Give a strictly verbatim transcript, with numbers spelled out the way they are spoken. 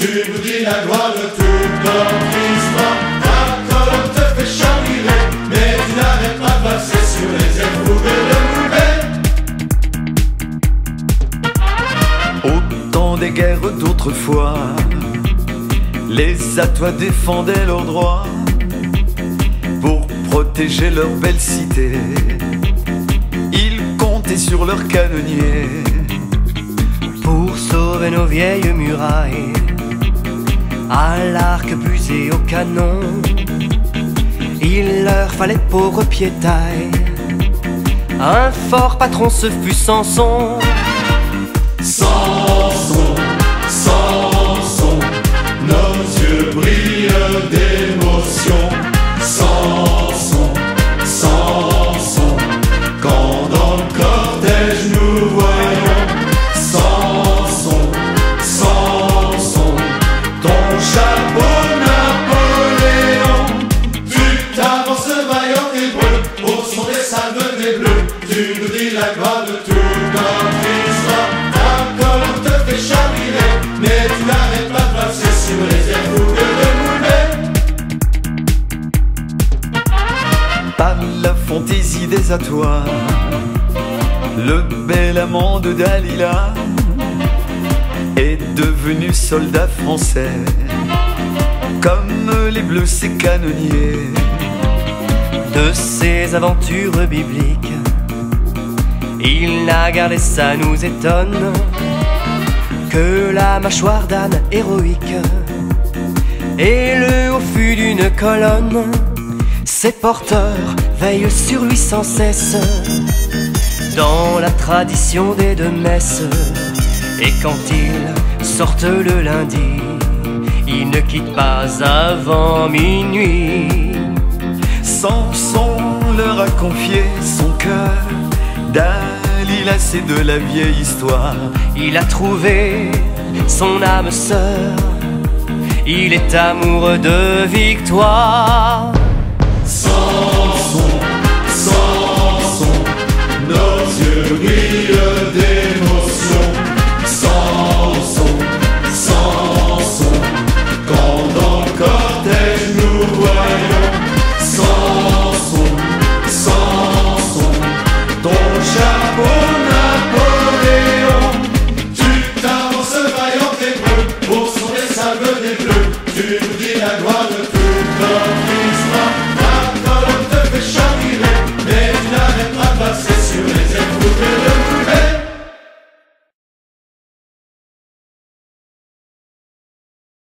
Tu nous dis la gloire de toute notre histoire. Ta colonne te fait chavirer, mais tu n'arrêtes pas de passer sur les éprouves de Roubaix. Au temps des guerres d'autrefois, les Atois défendaient leurs droits pour protéger leur belle cité. Ils comptaient sur leurs canonniers pour sauver nos vieilles murailles. À l'arquebuse et au canon, il leur fallait pour repiétaille un fort patron, ce fut Samson. Samson, Samson, nos yeux brillent d'émotion. Samson, Samson, quand dans le cortège nous voyons. Samson, Samson, ton chapeau Napoléon. Tu t'avances vaillant et breu au son des salves des bleus. Tu nous dis la gloire de toute notre histoire. Ta colonne te fait chavirer, mais tu n'arrêtes pas de passer sur les éprouves de Roubaix. par la fantaisie des Atois. Le bel amant de Dalila est devenu soldat français, comme les bleus ses canonniers. De ses aventures bibliques, il n'a gardé, ça nous étonne, que la mâchoire d'âne héroïque et le haut fût d'une colonne. Ses porteurs veillent sur lui sans cesse, dans la tradition des deux messes. Et quand ils sortent le lundi, ils ne quittent pas avant minuit. Samson leur a confié son cœur, Dalila c'est de la vieille histoire. Il a trouvé son âme sœur, il est amoureux de victoire. Samson, Samson, nos yeux brillent d'émotion.